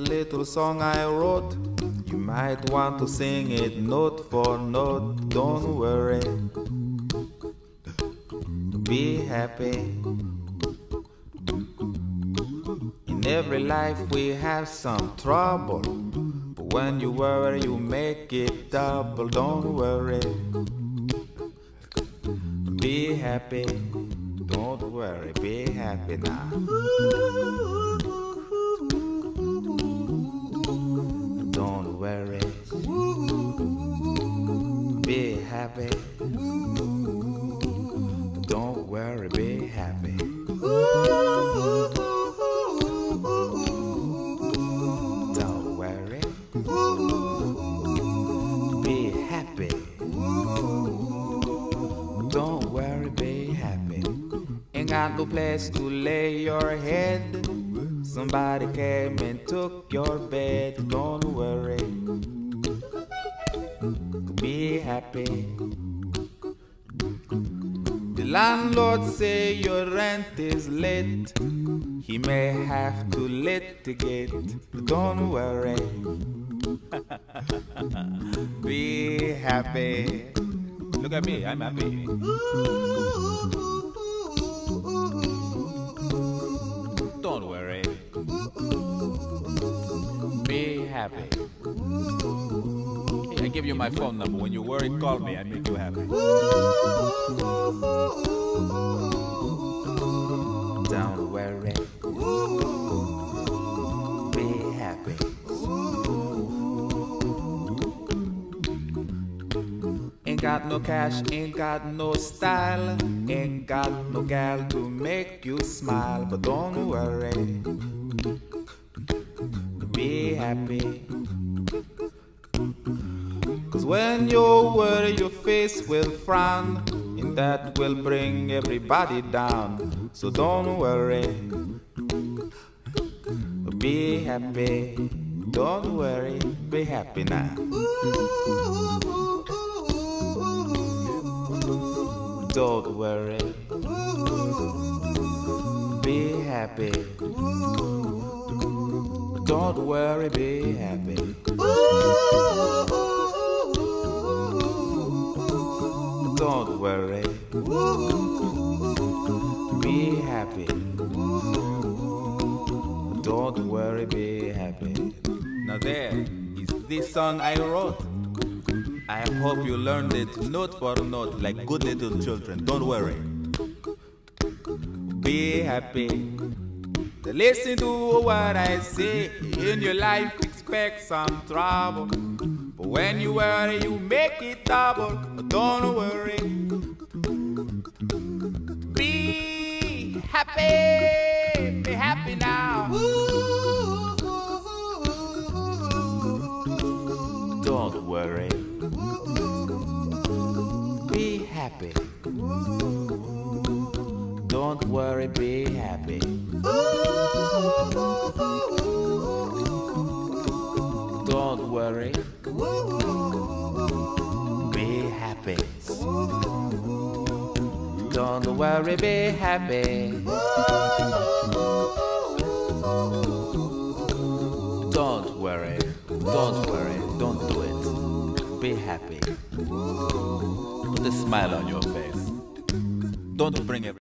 little song I wrote. You might want to sing it note for note. Don't worry, be happy. In every life we have some trouble, but when you worry you make it double. Don't worry, be happy. Don't worry, be happy now. Don't worry, be happy. Don't worry, be happy. Don't worry, be happy. Don't worry, be happy. Ain't got no place to lay your head. Somebody came and took your bed. Don't worry, be happy. The landlord say your rent is late. He may have to litigate. Don't worry, be happy. Look at me, I'm happy. Don't worry, be happy. Hey, I give you my phone number. When you worry, call me. I make you happy. Don't worry, be happy. Ain't got no cash, ain't got no style, ain't got no gal to make you smile. But don't worry, be happy. 'Cause when you worry your face will frown, and that will bring everybody down. So don't worry, be happy. Don't worry, be happy now. Don't worry, be happy. Don't worry, be happy. Don't worry, be happy. Don't worry, be happy. Now there is this song I wrote. I hope you learned it note for note like good little children. Don't worry, be happy. Listen to what I say. In your life expect some trouble, but when you worry you make it double. Don't worry, be happy. Be happy now. Don't worry, be happy. Don't worry, be happy. Don't worry, be happy. Don't worry, be happy. Don't worry, don't do it. Be happy. Put a smile on your face. Don't bring it.